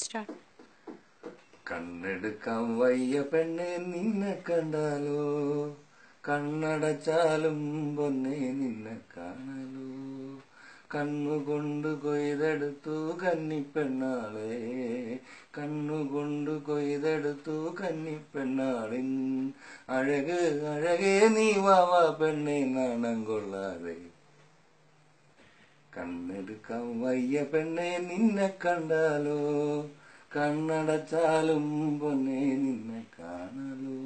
start. കണ്ണെടുക്കാൻ വയ്യ പെണ്ണെ നിന്നെ കണ്ടാലോ, കണ്ണടച്ചാലും പൊന്നെ നിന്നെ കാണലോ. കണ്ണുകൊണ്ട് കൊയ്തെടുത്തു കന്നിപ്പെണ്ണാളെ, കണ്ണുകൊണ്ട് കൊയ്തെടുത്തു കന്നിപ്പെണ്ണാളിൻ അഴക് അഴകേ നീ വാവാ പെണ്ണെ നാണം കൊള്ളാതെ. കണ്ണെടുക്കാൻ വയ്യ പെണ്ണെ നിന്നെ കണ്ടാലോ, കണ്ണടച്ചാലും പൊന്നെ നിന്നെ കാണലോ.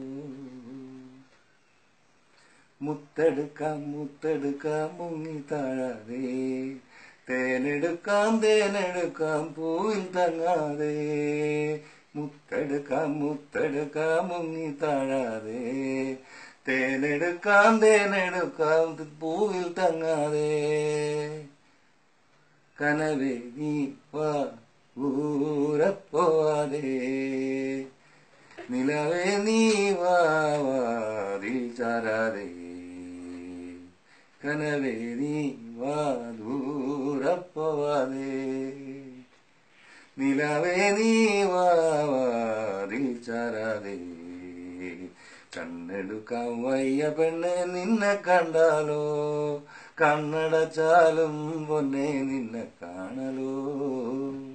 മുത്തെടുക്കാം മുത്തെടുക്കാം മുങ്ങി താഴാതെ, തേനെടുക്കാം തേനെടുക്കാം പൂവിൽ തങ്ങാതെ. മുത്തെടുക്കാം മുത്തെടുക്കാം മുങ്ങി താഴാതെ, തേനെടുക്കാം തേനെടുക്കാം പൂവിൽ തങ്ങാതെ. കനവേ നീ വാ ഊരപ്പോവാതെ, നിലവേ നീ വാതിൽ ചാരാതെ. കനവേ നീ വാ ദൂരപ്പോവാതെ, നിലവേ നീ വാതിൽ ചാരാതെ. കണ്ണെടുക്കാൻ വയ്യ പെണ്ണെ നിന്നെ കണ്ടാലോ, കണ്ണടച്ചാലും പൊന്നെ നിന്നെ കാണലോ.